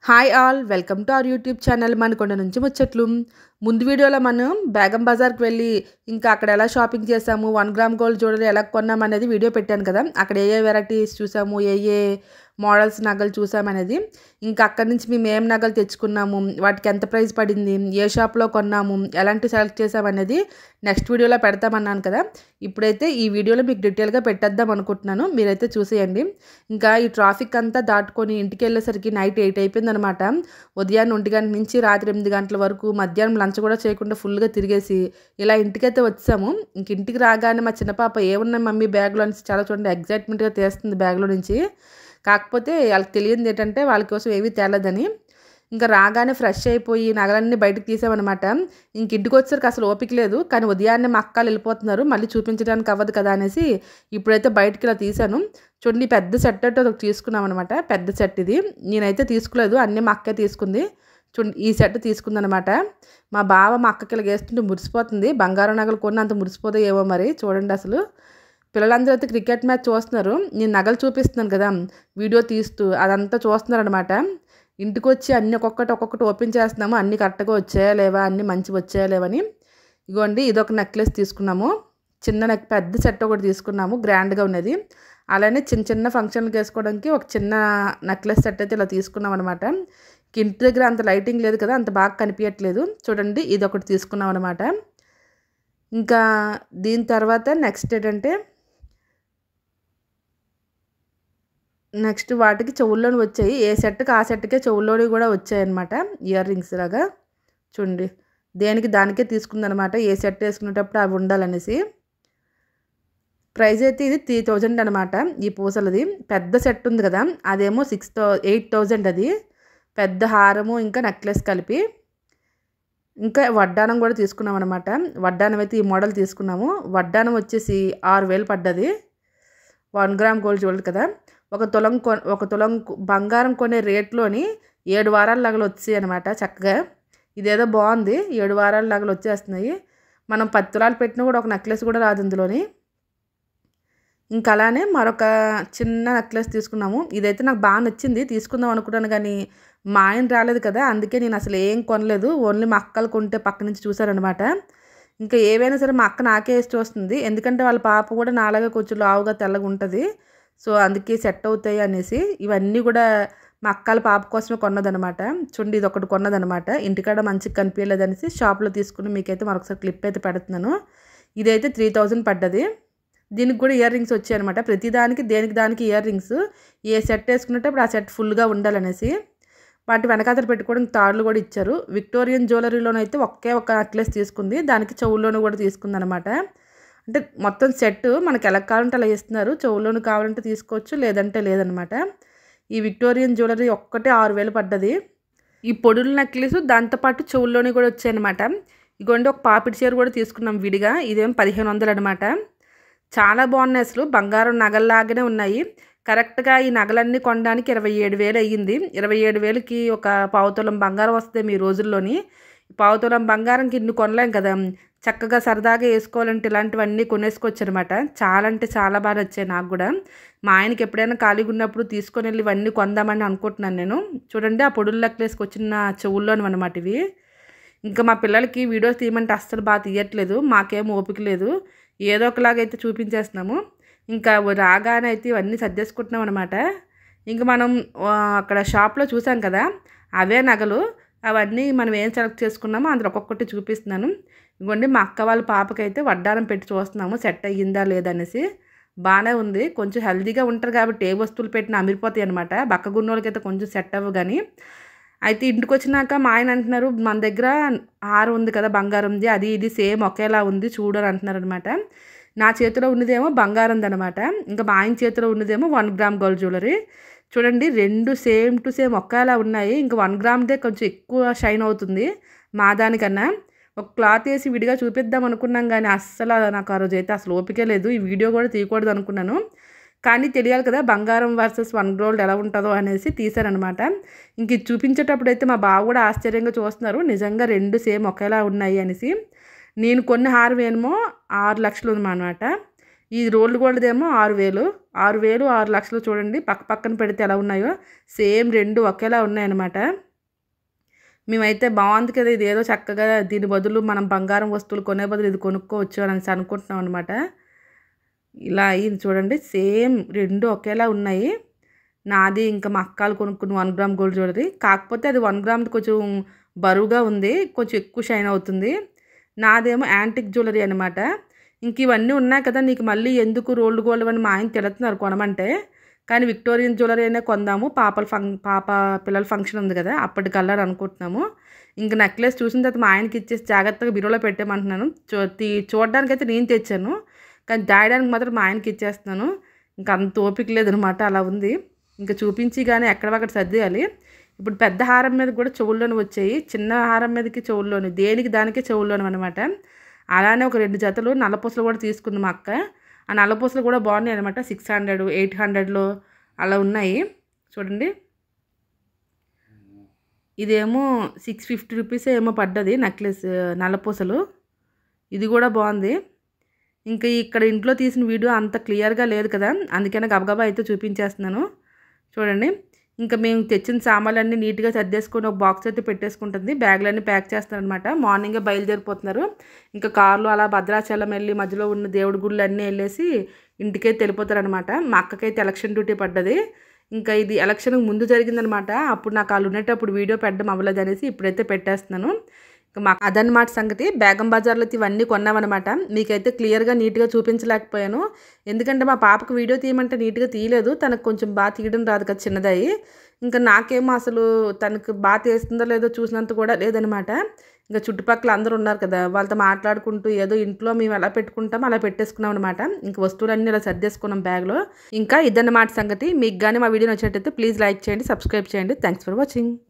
Hi all welcome to our YouTube channel Manakonda నుంచి ముచ్చట్లు. ముందు వీడియోలో మనం బేగం బజార్కి వెళ్ళి ఇంకా అక్కడ ఎలా షాపింగ్ చేసాము, 1 గ్రామ్ గోల్డ్ జ్యువెలరీ ఎలా కొన్నాం అనేది వీడియో పెట్టాను కదా. అక్కడ ఏ వెరైటీస్ చూసాము, ఏ మోడల్స్ నగలు చూసామనేది, ఇంకా అక్కడి నుంచి మేము ఏం నగలు తెచ్చుకున్నాము, వాటికి ఎంత ప్రైస్ పడింది, ఏ షాప్లో కొన్నాము, ఎలాంటి సెలెక్ట్ చేసామనేది నెక్స్ట్ వీడియోలో పెడతామన్నాను కదా. ఇప్పుడైతే ఈ వీడియోలో మీకు డీటెయిల్గా పెట్టేద్దాం అనుకుంటున్నాను, మీరైతే చూసేయండి. ఇంకా ఈ ట్రాఫిక్ అంతా దాటుకొని ఇంటికి వెళ్ళేసరికి నైట్ 8 అయిపోయిందనమాట. ఉదయాన్నే 1 గంట నుంచి రాత్రి 8 గంటల వరకు మధ్యాహ్నం లంచ్ కూడా చేయకుండా ఫుల్గా తిరిగేసి ఇలా ఇంటికైతే వచ్చాము. ఇంక ఇంటికి రాగానే మా చిన్న పాప ఏమున్నాయి మమ్మీ బ్యాగ్లో నుంచి చాలా చూడండి ఎగ్జైట్మెంట్గా తీస్తుంది బ్యాగ్లో నుంచి. కాకపోతే వాళ్ళకి తెలియదు ఏంటంటే వాళ్ళ కోసం ఏమీ తేలేదని. ఇంకా రాగానే ఫ్రెష్ అయిపోయి నగలన్నీ బయటకు తీసామన్నమాట. ఇంక ఇంటికి వచ్చేసరికి అసలు ఓపిక లేదు, కానీ ఉదయాన్నే మా అక్కలు వెళ్ళిపోతున్నారు, మళ్ళీ చూపించడానికి అవ్వదు కదా అనేసి ఇప్పుడైతే బయటకి ఇలా తీసాను. చూడండి పెద్ద సెట్ అంటే ఒకటి తీసుకున్నాం అనమాట. పెద్ద సెట్ ఇది నేనైతే తీసుకోలేదు, అన్నీ మా అక్కే తీసుకుంది. చూడండి ఈ సెట్ తీసుకుందనమాట. మా బావ మా అక్కకి ఇలా వేస్తుంటే మురిసిపోతుంది. బంగారం నగలు కొన్నంత మురిసిపోతాయి ఏమో మరి. చూడండి అసలు పిల్లలందరూ అయితే క్రికెట్ మ్యాచ్ చూస్తున్నారు, నేను నగలు చూపిస్తున్నాను కదా వీడియో తీస్తూ, అదంతా చూస్తున్నారు అనమాట. ఇంటికి వచ్చి అన్నీ ఒక్కొక్కటి ఓపెన్ చేస్తున్నాము, అన్నీ కరెక్ట్గా వచ్చాయా లేవా, అన్నీ మంచిగా వచ్చాయా లేవని. ఇగోండి ఇదొక నెక్లెస్ తీసుకున్నాము, పెద్ద సెట్ ఒకటి తీసుకున్నాము, గ్రాండ్గా ఉన్నది. అలానే చిన్న ఫంక్షన్లకు వేసుకోవడానికి ఒక చిన్న నెక్లెస్ సెట్ అయితే ఇలా తీసుకున్నాం అనమాట. ఇంటి దగ్గర అంత లైటింగ్ లేదు కదా, అంత బాగా కనిపించట్లేదు. చూడండి ఇది ఒకటి తీసుకున్నాం అనమాట. ఇంకా దీని తర్వాత నెక్స్ట్ ఏంటంటే నెక్స్ట్ వాటికి చెవుల్లోని వచ్చాయి, ఏ సెట్కి ఆ సెట్కే చెవుల్లోని కూడా వచ్చాయి అనమాట, ఇయర్ రింగ్స్ లాగా. చూడండి దేనికి దానికే తీసుకుందనమాట, ఏ సెట్ వేసుకునేటప్పుడు అవి ఉండాలనేసి. ప్రైస్ అయితే ఇది 3000 అనమాట. ఈ పూసలది పెద్ద సెట్ ఉంది కదా అదేమో 8,000 అది, పెద్ద హారము ఇంకా నెక్లెస్ కలిపి. ఇంకా వడ్డానం కూడా తీసుకున్నాం అనమాట. వడ్డానం అయితే ఈ మోడల్ తీసుకున్నాము. వడ్డానం వచ్చేసి 6,000 పడ్డది. 1 గ్రామ్ గోల్డ్ జ్యువెలరీ కదా. ఒక తులం బంగారం కొనే రేట్లోని 7 వారాల నగలు వచ్చాయి అనమాట చక్కగా. ఇదేదో బాగుంది, 7 వారాల నగలు వచ్చేస్తున్నాయి. మనం 10 తులాలు పెట్టినా కూడా ఒక నెక్లెస్ కూడా రాదు ఇందులోని. ఇంకా అలానే మరొక చిన్న నెక్లెస్ తీసుకున్నాము. ఇదైతే నాకు బాగా నచ్చింది, తీసుకుందాం అనుకున్నాను కానీ మా ఆయన రాలేదు కదా, అందుకే నేను అసలు ఏం కొనలేదు. ఓన్లీ మా అక్కలు కొంటే పక్క నుంచి చూసారనమాట. ఇంకా ఏవైనా సరే మా అక్క నాకే వేసి చూస్తుంది, ఎందుకంటే వాళ్ళ పాప కూడా నాలాగా కొంచెం లావుగా తెల్లగా ఉంటుంది, సో అందుకే సెట్ అవుతాయి అనేసి ఇవన్నీ కూడా మా అక్కల పాప కోసమే కొన్నదనమాట. చూడండి ఇది ఒకటి కొన్నదనమాట, ఇంటికాడ మంచిగా కనిపించలేదు అనేసి షాప్లో తీసుకుని మీకైతే మరొకసారి క్లిప్ అయితే పెడుతున్నాను. ఇదైతే 3000 పడ్డది. దీనికి కూడా ఇయర్ రింగ్స్ వచ్చాయన్నమాట. ప్రతిదానికి దేనికి దానికి ఇయర్ రింగ్స్, ఏ సెట్ వేసుకున్నప్పుడు ఆ సెట్ ఫుల్గా ఉండాలనేసి. వాటి వెనకాతలు పెట్టుకోవడానికి తాడులు కూడా ఇచ్చారు. విక్టోరియన్ జ్యువెలరీలోనైతే ఒకే ఒక నెక్లెస్ తీసుకుంది, దానికి చెవుల్లోనూ కూడా తీసుకుంది అనమాట. అంటే మొత్తం సెట్ మనకి ఎలా కావాలంటే అలా ఇస్తున్నారు, చెవుల్లోనూ కావాలంటే తీసుకోవచ్చు లేదంటే లేదనమాట. ఈ విక్టోరియన్ జ్యువెలరీ ఒక్కటే 6,000 పడ్డది. ఈ పొడుల నెక్లెస్ దాంతోపాటు చెవుల్లోని కూడా వచ్చాయన్నమాట. ఇగోండి ఒక పాపిడి చీర కూడా తీసుకున్నాం విడిగా, ఇదేమో 1500 అనమాట. చాలా బాగున్నాయి, అసలు బంగారం నగల్లాగానే ఉన్నాయి. కరెక్ట్గా ఈ నగలన్నీ కొనడానికి 27,000 అయ్యింది. 27,000కి ఒక పావుతులం బంగారం వస్తుంది మీ రోజుల్లోని. పావుతులం బంగారంకి ఇన్ని కొనలేం కదా, చక్కగా సరదాగా వేసుకోవాలంటే ఇలాంటివన్నీ కొనేసుకోవచ్చు అనమాట. చాలా అంటే చాలా బాగా నచ్చాయి నాకు కూడా. మా ఆయనకి ఎప్పుడైనా ఖాళీగా ఉన్నప్పుడు తీసుకొని వెళ్ళి ఇవన్నీ కొందామని అనుకుంటున్నాను నేను. చూడండి ఆ పొడుల నెక్లెస్కి వచ్చిన చెవుల్లోని అనమాట ఇవి. ఇంకా మా పిల్లలకి వీడియోస్ తీయమంటే అస్సలు బాగా తీయట్లేదు, మాకేం ఓపిక లేదు, ఏదో ఒకలాగైతే చూపించేస్తున్నాము. ఇంకా రాగానే అయితే ఇవన్నీ సర్దేసుకుంటున్నాం అనమాట. ఇంకా మనం అక్కడ షాప్లో చూసాం కదా అవే నగలు, అవన్నీ మనం ఏం సెలెక్ట్ చేసుకున్నామో అందులో ఒక్కొక్కటి చూపిస్తున్నాను. ఇవ్వండి మా అక్క వాళ్ళ పాపకైతే వడ్డానం పెట్టి చూస్తున్నాము సెట్ అయ్యిందా లేదనేసి. బాగానే ఉంది, కొంచెం హెల్తీగా ఉంటారు కాబట్టి ఏ వస్తువులు పెట్టినా అమిరిపోతాయి అనమాట. బక్కగున్నోళ్ళకైతే కొంచెం సెట్ అవ్వు కానీ. అయితే ఇంటికి వచ్చినాక మా ఆయన అంటున్నారు, మన దగ్గర హారం ఉంది కదా బంగారంది, అది ఇది సేమ్ ఒకేలా ఉంది చూడు అని అంటున్నారు అనమాట. నా చేతిలో ఉన్నదేమో బంగారంది అనమాట, ఇంకా మా ఆయన చేతిలో ఉన్నదేమో 1 గ్రామ్ గోల్డ్ జ్యువెలరీ. చూడండి రెండు సేమ్ టు సేమ్ ఒకేలా ఉన్నాయి. ఇంకా 1 గ్రామ్దే కొంచెం ఎక్కువ షైన్ అవుతుంది మా దానికన్నా. ఒక క్లాత్ వేసి విడిగా చూపిద్దాం అనుకున్నాం కానీ అస్సలు నాకు ఆ రోజు అయితే అసలు ఓపికే లేదు, ఈ వీడియో కూడా తీయకూడదు అనుకున్నాను. కానీ తెలియాలి కదా బంగారం వర్సెస్ 1 గోల్డ్ ఎలా ఉంటుందో అనేసి తీశారనమాట. ఇంక ఇది చూపించేటప్పుడు అయితే మా బావ కూడా ఆశ్చర్యంగా చూస్తున్నారు, నిజంగా రెండు సేమ్ ఒకేలా ఉన్నాయి అనేసి. నేను కొన్ని హారం ఏమో 6 లక్షలు అనమాట, ఈ రోల్డ్ గోల్డ్దేమో 6,000 6 లక్షలు చూడండి పక్క పక్కన పెడితే ఎలా ఉన్నాయో సేమ్ రెండు ఒకేలా ఉన్నాయన్నమాట. మేమైతే బాగుంది కదా, ఇది ఏదో చక్కగా దీని బదులు మనం బంగారం వస్తువులు కొనే బదులు ఇది కొనుక్కోవచ్చు అని అనుకుంటున్నాం అనమాట. ఇలా అయ్యింది చూడండి, సేమ్ రెండు ఒకేలా ఉన్నాయి. నాది ఇంకా మా అక్కలు కొనుక్కున్న 1 గ్రామ్ గోల్డ్ జ్యువెలరీ, కాకపోతే అది 1 గ్రామ్ కొంచెం బరువుగా ఉంది, కొంచెం ఎక్కువ షైన్ అవుతుంది. నాదేమో యాంటిక్ జ్యువెలరీ అనమాట. ఇంక ఇవన్నీ ఉన్నాయి కదా, నీకు మళ్ళీ ఎందుకు రోల్డ్ గోల్డ్ అని మా ఆయన తిడుతున్నారు కొనమంటే. కానీ విక్టోరియన్ జ్యువెలరీ అయినా కొందాము, పాప పిల్లల ఫంక్షన్ ఉంది కదా అప్పటికల్లా అనుకుంటున్నాము. ఇంక నెక్లెస్ చూసిన తర్వాత మా ఆయనకి ఇచ్చేసి జాగ్రత్తగా బిరోలో పెట్టేమంటున్నాను. చూడడానికైతే నేను తెచ్చాను, కానీ దాయడానికి మాత్రం మా ఆయనకి ఇచ్చేస్తున్నాను. ఇంకా అంత ఓపిక లేదనమాట, అలా ఉంది. ఇంకా చూపించి కానీ ఎక్కడక్కడ సర్దేయాలి. ఇప్పుడు పెద్ద హారం మీద కూడా చెవుల్లోని వచ్చాయి, చిన్న హారం మీదకి చెవుల్లోని, దేనికి దానికే చెవుల్లోని అనమాట. అలానే ఒక 2 జతలు నల్లపూసలు కూడా తీసుకుంది మా అక్క. ఆ నల్లపూసలు కూడా బాగున్నాయి అనమాట. 600, 800లో అలా ఉన్నాయి చూడండి. ఇదేమో 650 రూపీస్ ఏమో పడ్డది నెక్లెస్ నల్లపూసలు. ఇది కూడా బాగుంది. ఇంకా ఇక్కడ ఇంట్లో తీసిన వీడియో అంత క్లియర్గా లేదు కదా, అందుకనే గబగబా అయితే చూపించేస్తున్నాను చూడండి. ఇంకా మేము తెచ్చిన సామాన్లన్నీ నీట్గా సర్దేసుకొని ఒక బాక్స్ అయితే పెట్టేసుకుంటుంది. బ్యాగులన్నీ ప్యాక్ చేస్తారనమాట. మార్నింగే బయలుదేరిపోతున్నారు. ఇంకా కార్లో అలా భద్రాచలం వెళ్ళి మధ్యలో ఉన్న దేవుడి గుళ్ళు అన్నీ వెళ్ళేసి ఇంటికైతే వెళ్ళిపోతారనమాట. మా అక్కకైతే ఎలక్షన్ డ్యూటీ పడ్డది. ఇంకా ఇది ఎలక్షన్కి ముందు జరిగిందనమాట. అప్పుడు నాకు వాళ్ళు ఉండేటప్పుడు వీడియో పెట్టడం అవ్వలేదు అనేసి ఇప్పుడైతే పెట్టేస్తున్నాను. ఇంకా మాకు అదనమాట సంగతి. బేగం బజార్లో ఇవన్నీ కొన్నామన్నమాట. మీకైతే క్లియర్గా నీట్గా చూపించలేకపోయాను, ఎందుకంటే మా పాపకు వీడియో తీయమంటే నీట్గా తీయలేదు. తనకు కొంచెం బాగా తీయడం రాదు కదా చిన్నదయ్యి. ఇంకా నాకేమో అసలు తనకు బాగా తీస్తుందో లేదో చూసినంత కూడా లేదనమాట. ఇంకా చుట్టుపక్కల అందరూ ఉన్నారు కదా, వాళ్ళతో మాట్లాడుకుంటూ ఏదో ఇంట్లో మేము ఎలా పెట్టుకుంటామో అలా పెట్టేసుకున్నాం అనమాట. ఇంక వస్తువులన్నీ ఇలా సర్దేసుకున్నాం బ్యాగ్లో. ఇంకా ఇదన్నమాట సంగతి. మీకు కానీ మా వీడియో నచ్చినట్టయితే ప్లీజ్ లైక్ చేయండి, సబ్స్క్రైబ్ చేయండి. Thanks for watching.